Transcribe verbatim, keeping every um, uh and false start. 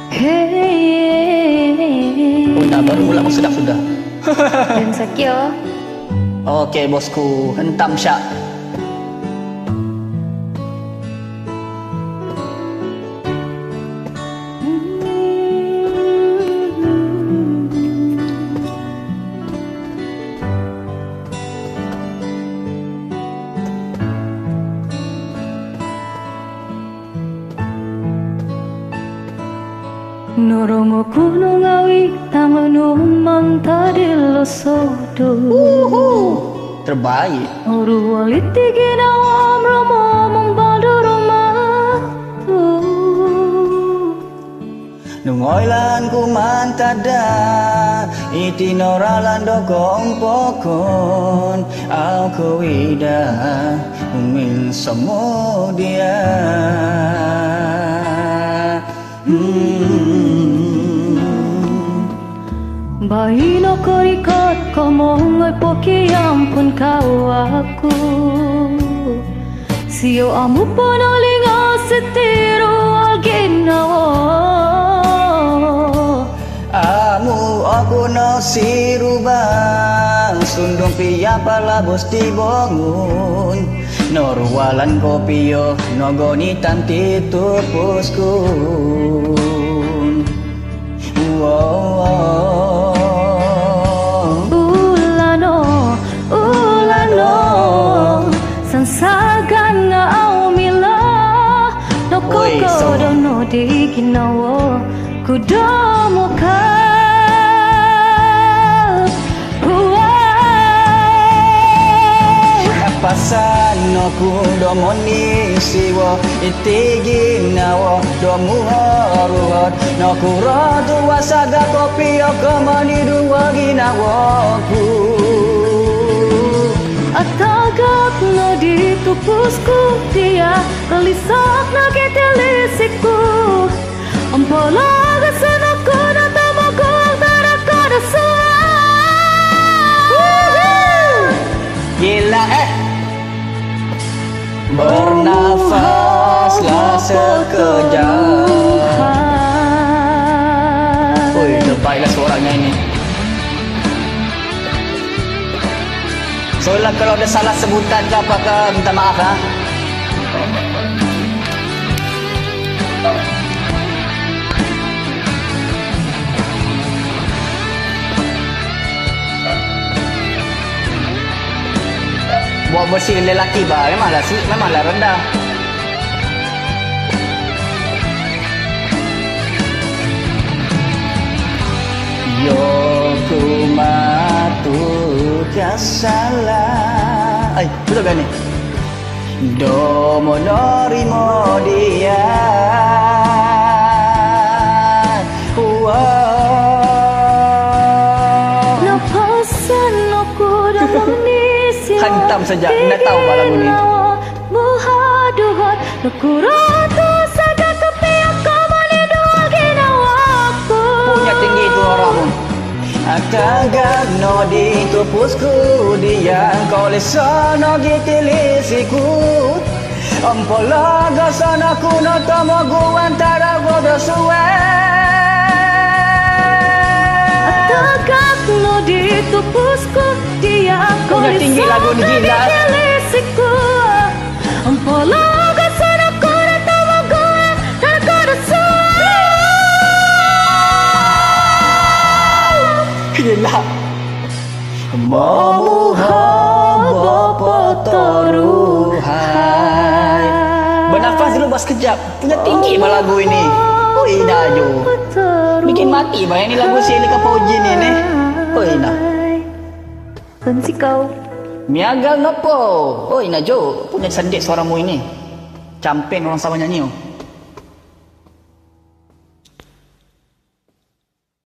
Hey. Oh, dah baru mula sedap sudah. Dan sakyo. Okey bosku, hentam syak. Noromo kuno ngawi tamanu mantadil sodo. Uhu, terbaik. Oru waliti ginawam romo membadu rumah tu. Nungoy lan ku mantada, iti noralan dokong pokon, aku ida umin semua dia. Bayi no korikat komongoy pokiam pun kau aku. Sio amu panalinga setiro alginawo. Amu aku no sirubang sundung pia pala bos dibongun. Norwalan kopio nogoni tanti tupuskun. Wow. Ulano, ulano, sansagan nga aumila. No kokodo no diginawo, kudomo ka. Pasan no kudomo ni siwo itigi nawo domu haruhat no kuradu wasaga kopi okomani dua ginawoku Atagap no ditupusku dia kalisak na kitelisiku Ampalaga sanaku na tamaku antara kada suara Gila eh Bernafaslah sekejap. Oi, terbaiklah suaranya ini. Soalnya kalau ada salah sebutan ke apakah minta maaf ha. Buat bersih lelaki bah, memanglah sih, memanglah rendah. Yo ku matu kasala. Ay, betul kan ni? Domo norimo dia. Wow. Napasan aku dalam Hantam saja, nak tahu apa lagu ni. Buhaduhat nukuratu saga kepiak kamani dua ginawaku. Punya tinggi itu orang. Atagap no ditupusku dia kau lesana gitilisiku. Ampalaga sana ku no tamagu antara goda suwe. Atagap no ditupusku dia kau tinggi lagu ni gila. Gitilisiku. Ampalaga sana ku no tamagu antara goda suwe. Gila. Memuha bapa taruhai. Bernafas dulu bos sekejap. Punya tinggi bah lagu ini. Oi dah jo. Bikin mati bah ini lagu si Elika Fauji ni ni. Oi dah. Benci kau. Miagal nopo. Oi nah jo. Punya sendik suaramu ini. Camping orang sama nyanyi oh.